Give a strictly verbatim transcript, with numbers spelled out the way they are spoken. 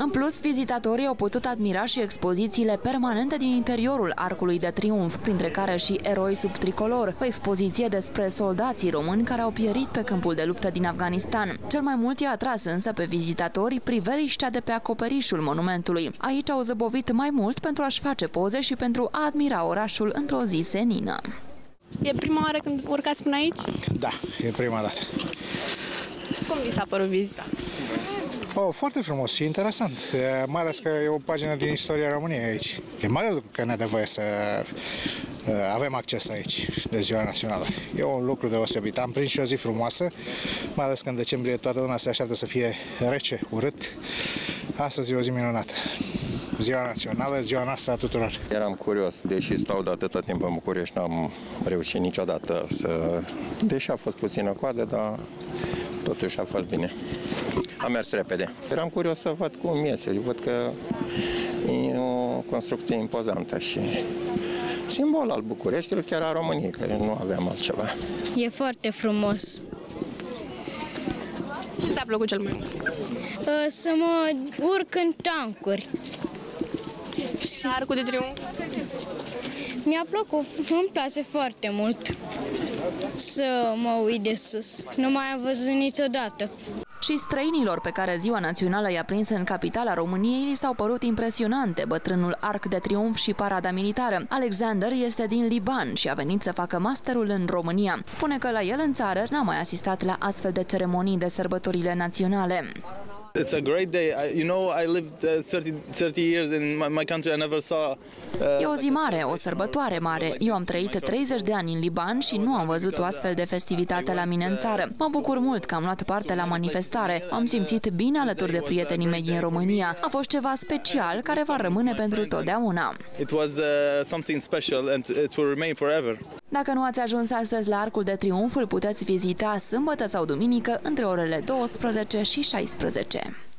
În plus, vizitatorii au putut admira și expozițiile permanente din interiorul Arcului de Triunf, printre care și Eroi sub tricolor, o expoziție despre soldații români care au pierit pe câmpul de luptă din Afganistan. Cel mai mult i-a atras însă pe vizitatori priveliștea de pe acoperișul monumentului. Aici au zăbovit mai mult pentru a-și face poze și pentru a admira orașul într-o zi senină. E prima oară când urcați până aici? Da, e prima dată. Cum vi s-a părut vizita? Oh, foarte frumos și interesant, mai ales că e o pagină din istoria României aici. E mare lucru că ne dă voie să avem acces aici de Ziua Națională. E un lucru deosebit. Am prins și o zi frumoasă, mai ales că în decembrie toată lumea se așteaptă să fie rece, urât. Astăzi e o zi minunată. Ziua Națională, ziua noastră a tuturor. Eram curios, deși stau de atâta timp în București, n-am reușit niciodată să... Deși a fost puțină coadă, dar totuși a fost bine. Am mers repede. Eram curios să văd cum iese. Văd că e o construcție impozantă și simbol al Bucureștiului, chiar a României, că nu aveam altceva. E foarte frumos. Ce ți-a plăcut cel mai mult? Să mă urc în tancuri. Și Arcul de Triunf? Mi-a plăcut, îmi place foarte mult să mă uit de sus. Nu mai am văzut niciodată. Și străinilor pe care Ziua Națională i-a prins în capitala României li s-au părut impresionante bătrânul Arc de Triunf și parada militară. Alexander este din Liban și a venit să facă masterul în România. Spune că la el în țară n-a mai asistat la astfel de ceremonii de sărbătorile naționale. It's a great day. I, you know, I lived uh, thirty, thirty years in my, my country. I never saw. Uh, E o zi mare, o sărbătoare mare. Eu am trăit treizeci de ani în Liban și nu am văzut o astfel de festivitate la mine în țară. Mă bucur mult că am luat parte la manifestare. Am simțit bine alături de prietenii mei din România. A fost ceva special care va rămâne pentru totdeauna. It was uh, something special and it will remain forever. Dacă nu ați ajuns astăzi la Arcul de Triunf, îl puteți vizita sâmbătă sau duminică între orele douăsprezece și șaisprezece.